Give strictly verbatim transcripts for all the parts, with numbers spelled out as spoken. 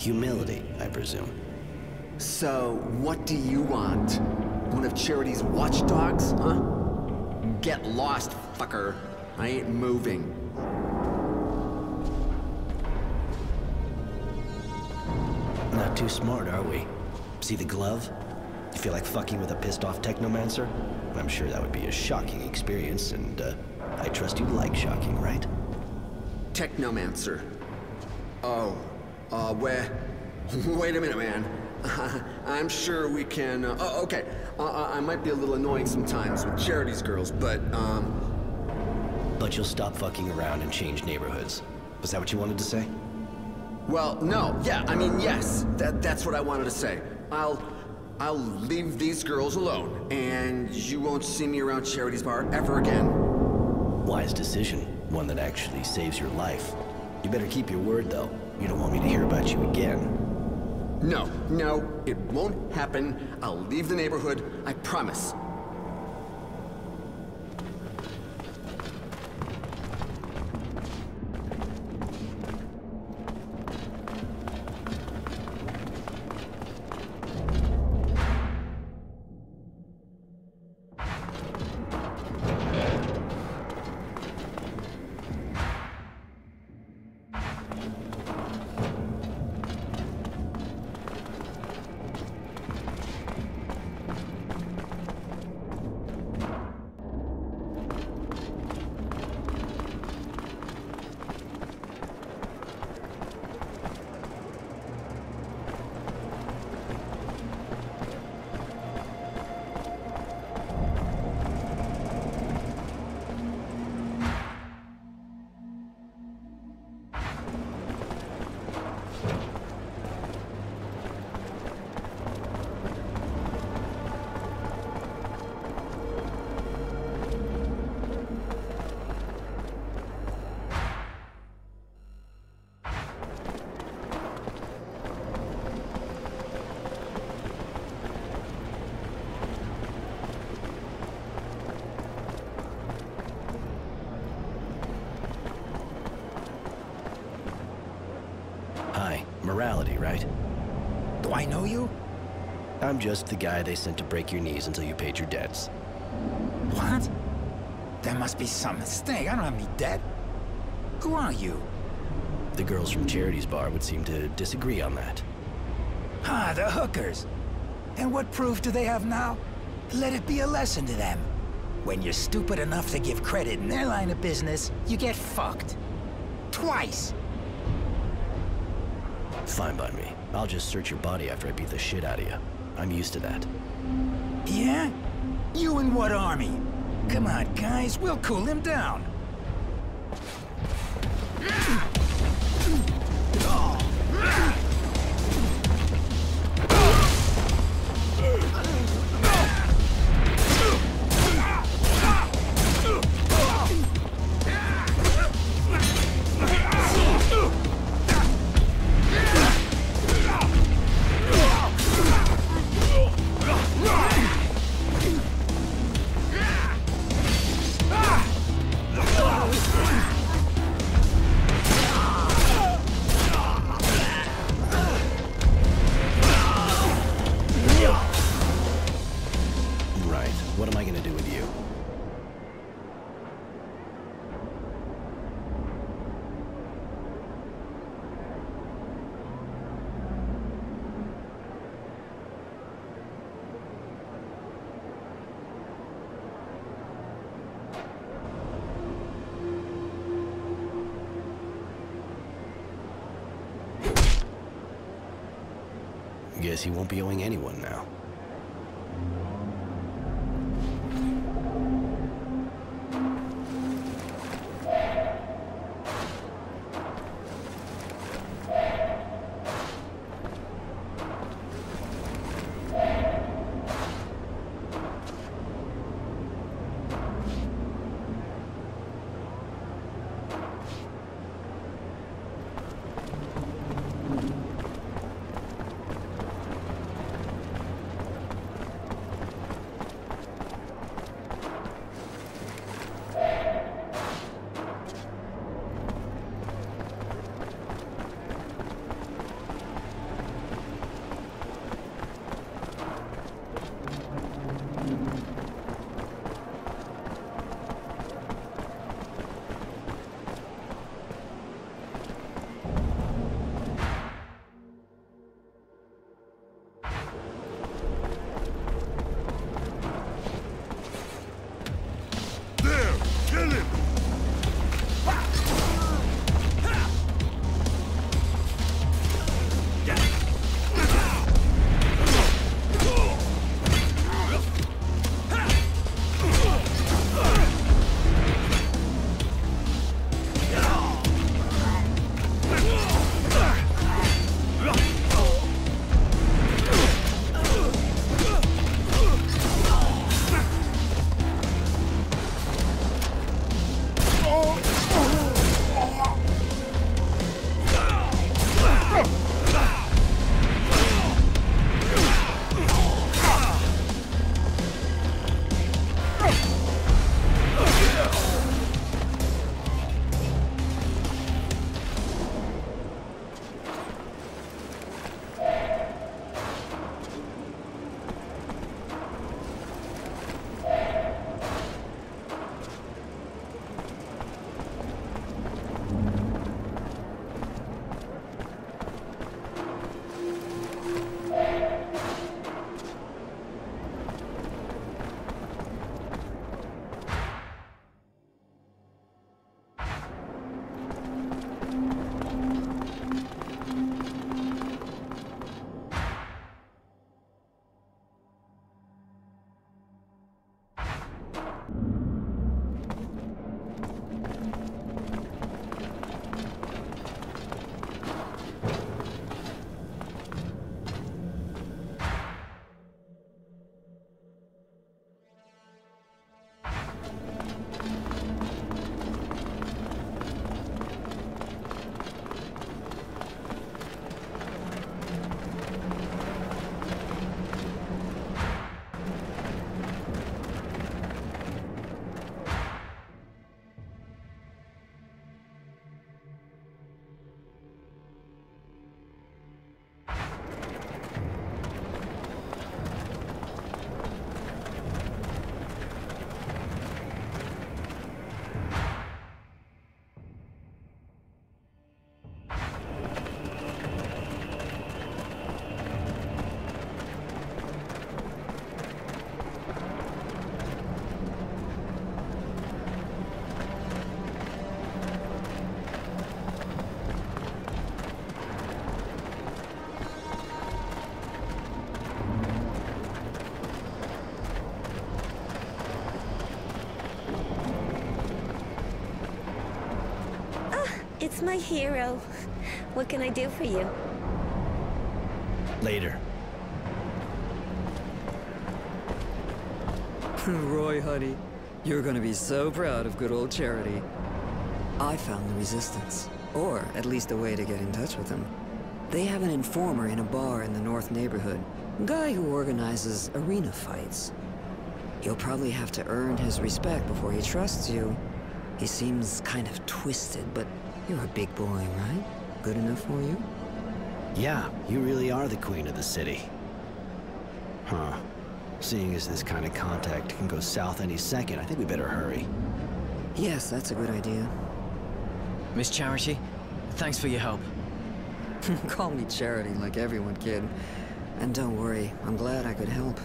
Humility, I presume. So, what do you want? One of Charity's watchdogs, huh? Get lost, fucker. I ain't moving. Not too smart, are we? See the glove? You feel like fucking with a pissed-off technomancer? I'm sure that would be a shocking experience, and uh, I trust you like shocking, right? Technomancer. Oh, uh, wait, wait a minute, man. I'm sure we can, uh, oh, okay. Uh, I might be a little annoying sometimes with Charity's girls, but, um... But you'll stop fucking around and change neighborhoods. Was that what you wanted to say? Well, no, yeah, I mean, yes. That, that's what I wanted to say. I'll... I'll leave these girls alone, and you won't see me around Charity's bar ever again. Wise decision. One that actually saves your life. You better keep your word, though. You don't want me to hear about you again. No, no, it won't happen. I'll leave the neighborhood, I promise. Morality, right? Do I know you? I'm just the guy they sent to break your knees until you paid your debts. What? There must be some mistake. I don't have any debt. Who are you? The girls from Charity's bar would seem to disagree on that. Ah, the hookers. And what proof do they have now? Let it be a lesson to them. When you're stupid enough to give credit in their line of business, you get fucked. Twice. Fine by me. I'll just search your body after I beat the shit out of you. I'm used to that. Yeah? You in what army? Come on, guys, we'll cool him down. What am I gonna do with you? Guess you won't be owing anyone now. it's my hero. What can I do for you? Later. Roy, honey, you're gonna be so proud of good old Charity. I found the Resistance, or at least a way to get in touch with them. They have an informer in a bar in the North neighborhood, a guy who organizes arena fights. You'll probably have to earn his respect before he trusts you. He seems kind of twisted, but you're a big boy, right? Good enough for you? Yeah, you really are the queen of the city. Huh. Seeing as this kind of contact can go south any second, I think we better hurry. Yes, that's a good idea. Miss Charity, thanks for your help. Call me Charity like everyone, kid. And don't worry, I'm glad I could help.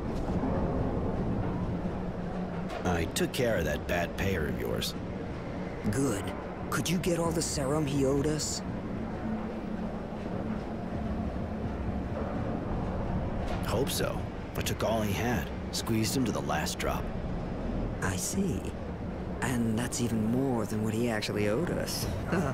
I took care of that bad payer of yours. Good. Could you get all the serum he owed us? Hope so. I took all he had, squeezed him to the last drop. I see. And that's even more than what he actually owed us.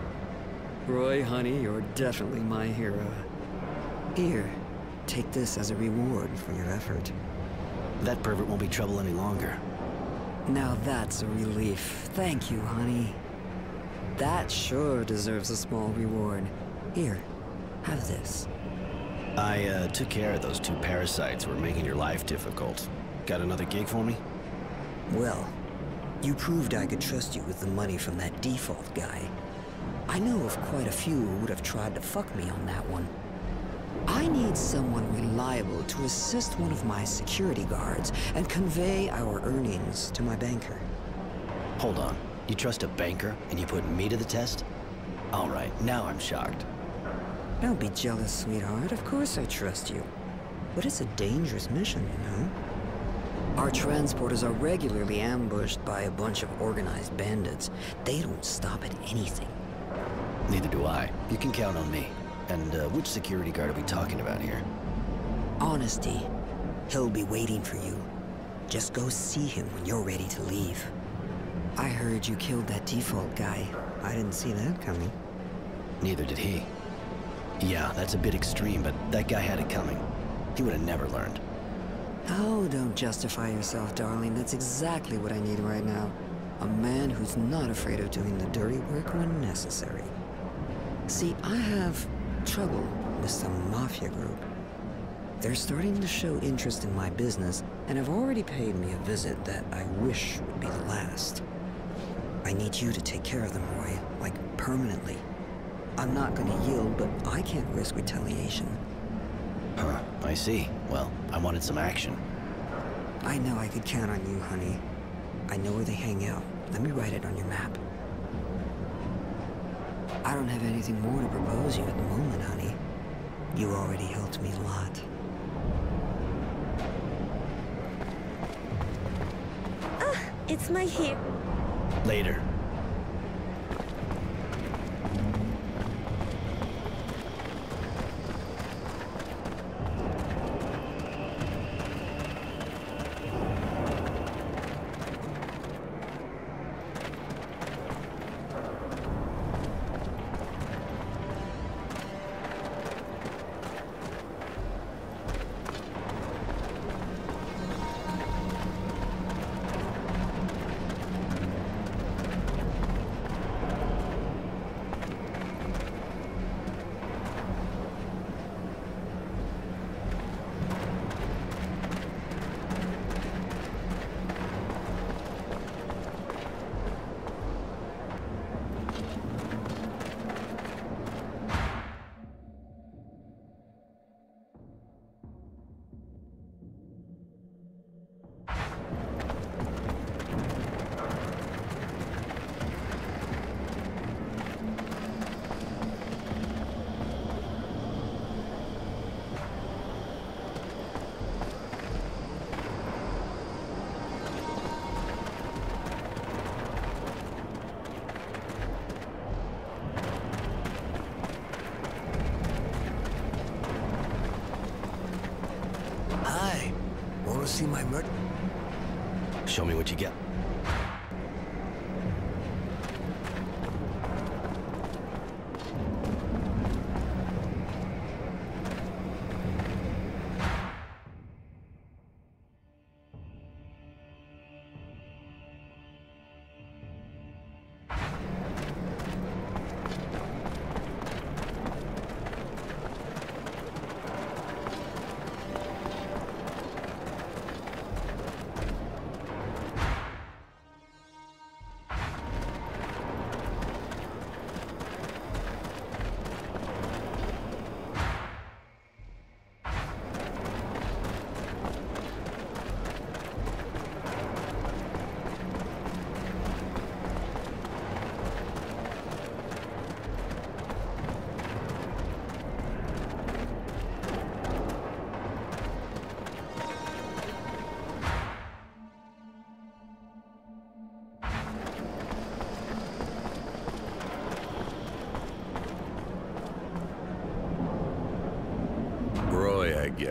Roy, honey, you're definitely my hero. Here, take this as a reward for your effort. That pervert won't be trouble any longer. Now that's a relief. Thank you, honey. That sure deserves a small reward. Here, have this. I, uh, took care of those two parasites who were making your life difficult. Got another gig for me? Well, you proved I could trust you with the money from that default guy. I know of quite a few who would have tried to fuck me on that one. I need someone reliable to assist one of my security guards and convey our earnings to my banker. Hold on. You trust a banker and you put me to the test? All right, now I'm shocked. Don't be jealous, sweetheart. Of course I trust you. But it's a dangerous mission, you know? Our transporters are regularly ambushed by a bunch of organized bandits. They don't stop at anything. Neither do I. You can count on me. And, uh, which security guard are we talking about here? Honesty. He'll be waiting for you. Just go see him when you're ready to leave. I heard you killed that default guy. I didn't see that coming. Neither did he. Yeah, that's a bit extreme, but that guy had it coming. He would have never learned. Oh, don't justify yourself, darling. That's exactly what I need right now. A man who's not afraid of doing the dirty work when necessary. See, I have trouble with some mafia group. They're starting to show interest in my business and have already paid me a visit that I wish would be the last. I need you to take care of them, Roy, like permanently. I'm not gonna yield, but I can't risk retaliation. Huh, I see. Well, I wanted some action. I know I could count on you, honey. I know where they hang out. Let me write it on your map. I don't have anything more to propose you at the moment, honey. You already helped me a lot. Ah, it's my hero. Later. Want to see my merch? Show me what you get.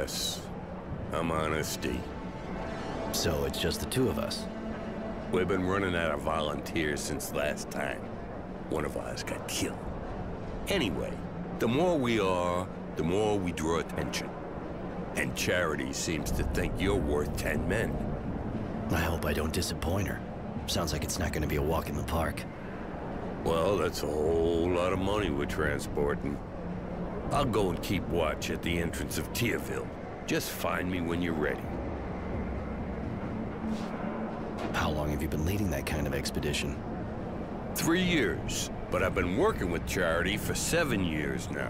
Yes. I'm Honesty. So it's just the two of us. We've been running out of volunteers since last time. One of ours got killed. Anyway, the more we are, the more we draw attention. And Charity seems to think you're worth ten men. I hope I don't disappoint her. Sounds like it's not gonna be a walk in the park. Well, that's a whole lot of money we're transporting. I'll go and keep watch at the entrance of Tierville. Just find me when you're ready. How long have you been leading that kind of expedition? Three years, but I've been working with Charity for seven years now.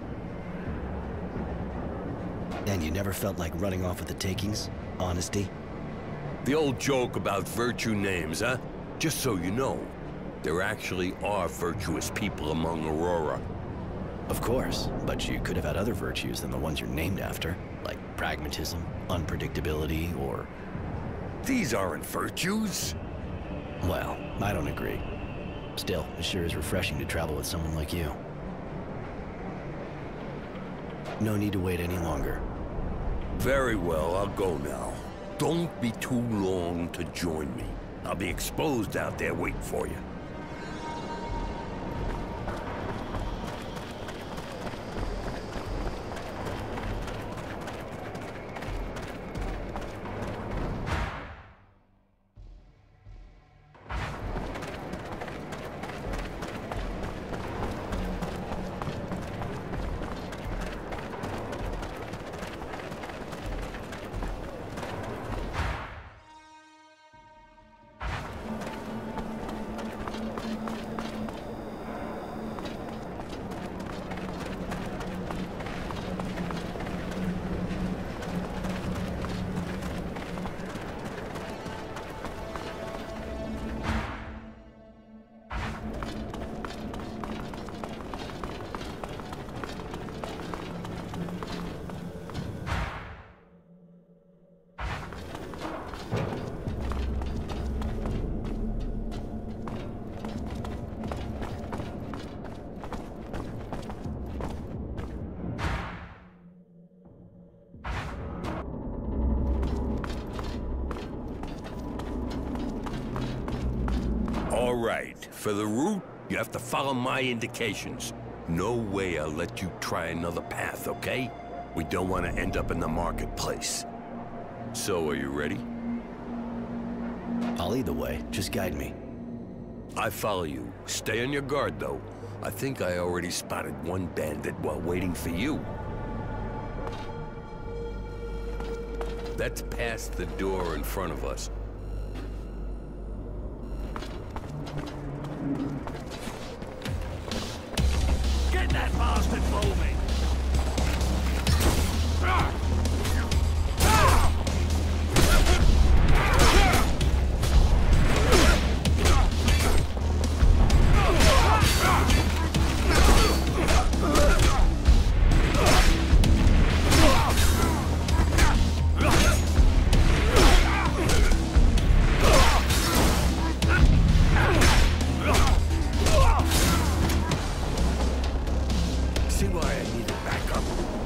And you never felt like running off with the takings? Honesty? The old joke about virtue names, huh? Just so you know, there actually are virtuous people among Aurora. Of course, but you could have had other virtues than the ones you're named after, like pragmatism, unpredictability, or... These aren't virtues. Well, I don't agree. Still, it sure is refreshing to travel with someone like you. No need to wait any longer. Very well, I'll go now. Don't be too long to join me. I'll be exposed out there waiting for you. All right, for the route, you have to follow my indications. No way I'll let you try another path, okay? We don't want to end up in the marketplace. So, are you ready? I'll lead the way. Just guide me. I follow you. Stay on your guard, though. I think I already spotted one bandit while waiting for you. That's past the door in front of us. Get that bastard moving! See why I needed backup?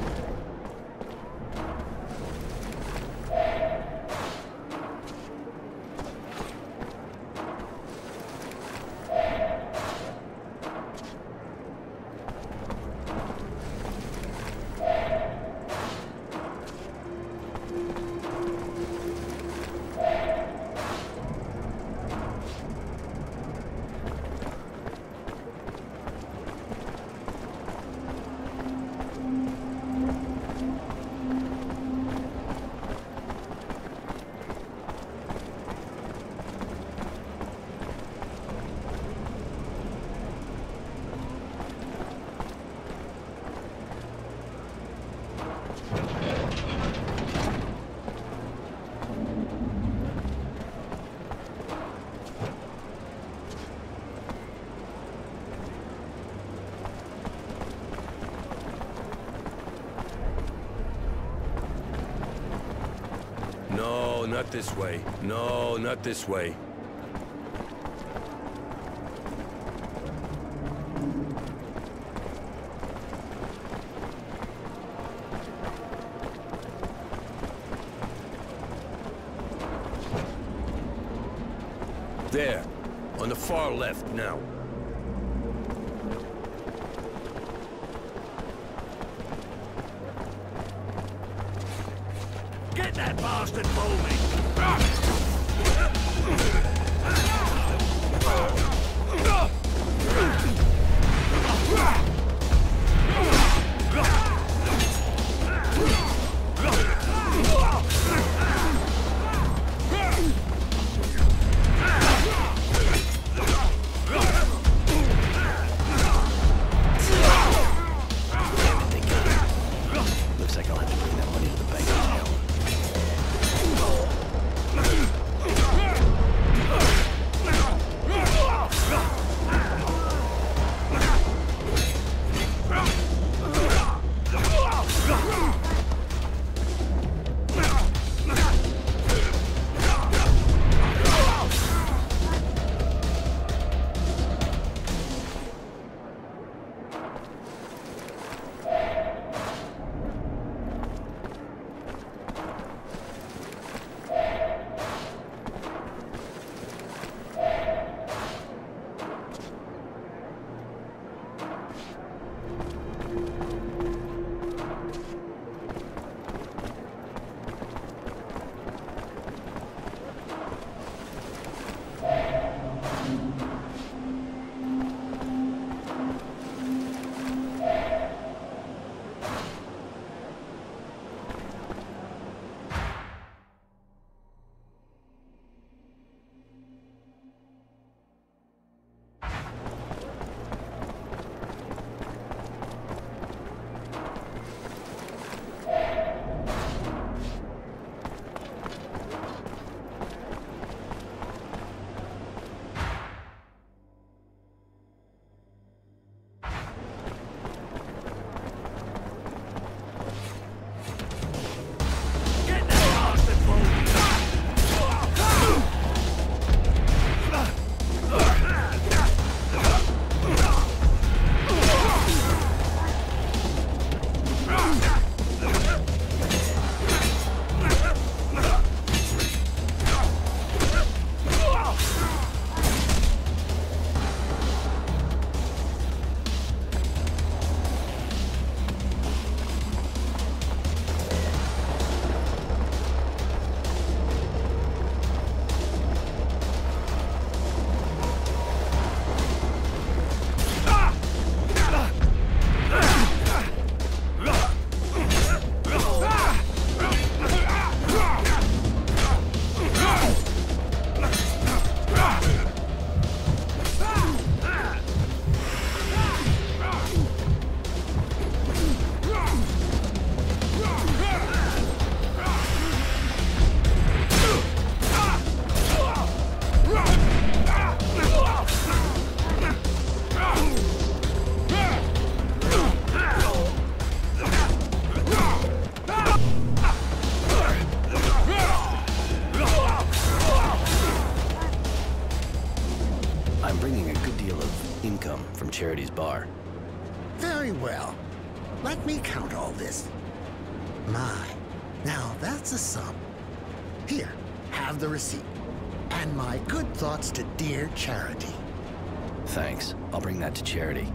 No, not this way. No, not this way. There, on the far left now. Get that bastard moving! Looks like I'll have to bring that money to the bank now. Charity's bar. Very well. Let me count all this. My, now that's a sum. Here, have the receipt. And my good thoughts to dear Charity. Thanks. I'll bring that to Charity.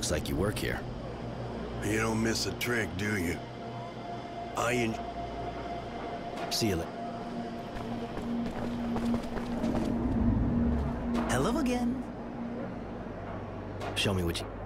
Looks like you work here. You don't miss a trick, do you? I en- See you later. Hello again. Show me what you...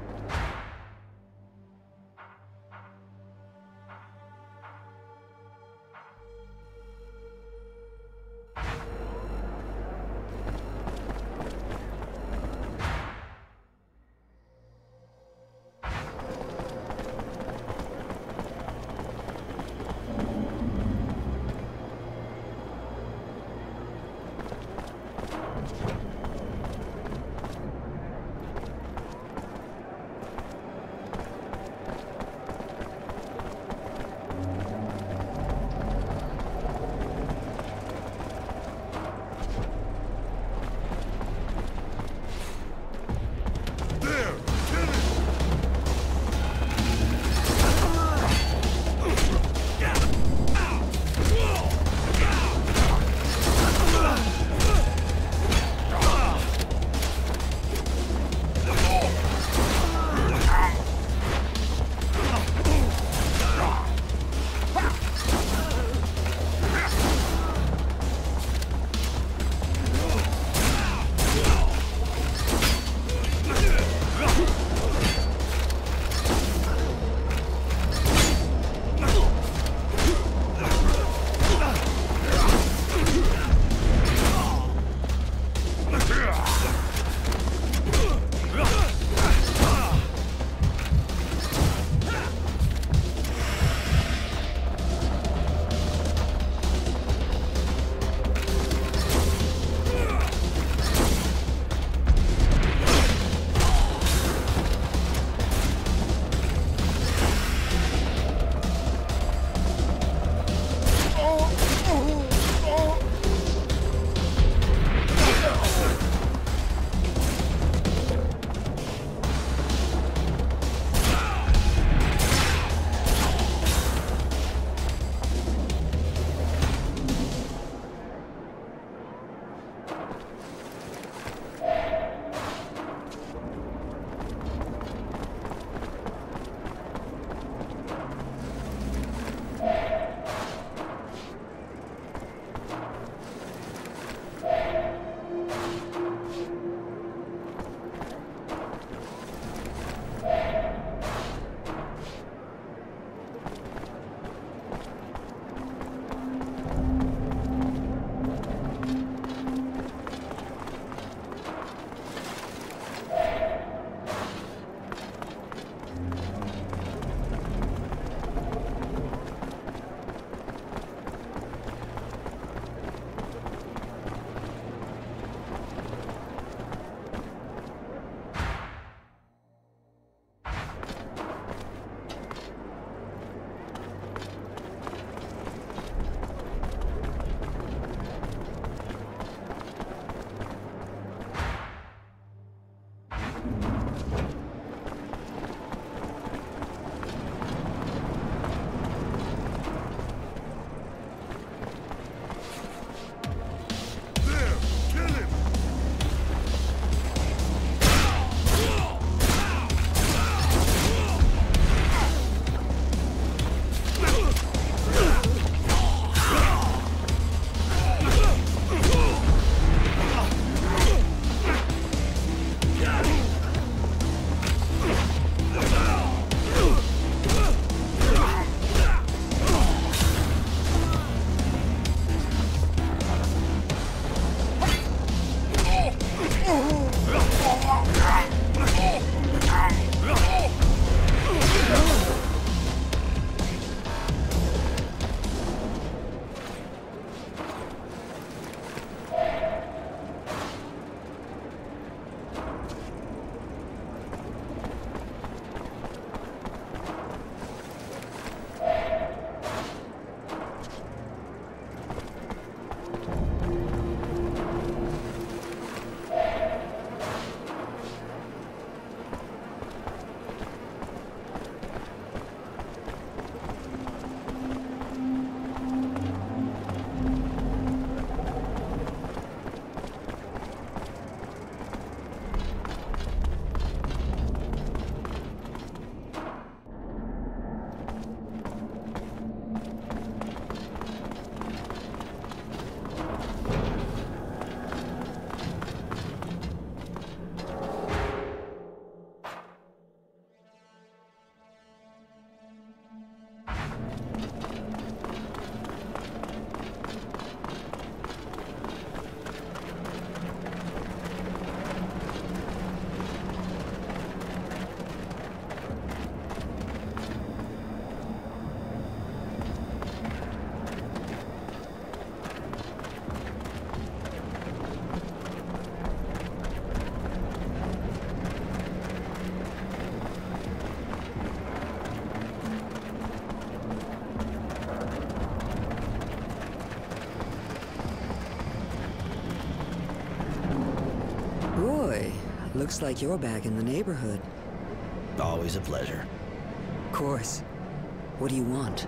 Looks like you're back in the neighborhood. Always a pleasure. Of course. What do you want?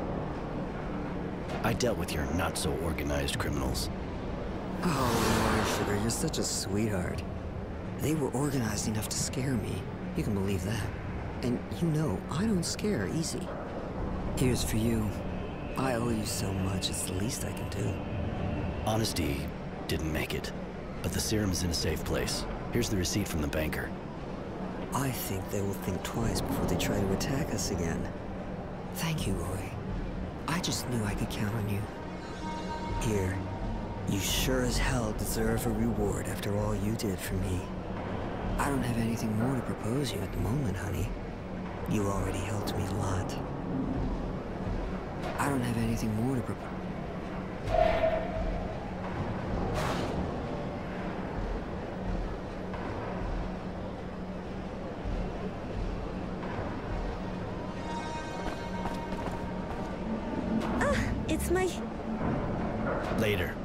I dealt with your not-so-organized criminals. Oh, Lord, Sugar, you're such a sweetheart. They were organized enough to scare me. You can believe that. And you know, I don't scare easy. Here's for you. I owe you so much, it's the least I can do. Honesty didn't make it, but the serum's in a safe place. Here's the receipt from the banker. I think they will think twice before they try to attack us again. Thank you, Roy. I just knew I could count on you. Here, you sure as hell deserve a reward after all you did for me. I don't have anything more to propose you at the moment, honey. You already helped me a lot. I don't have anything more to propose. Ah, it's my... Later.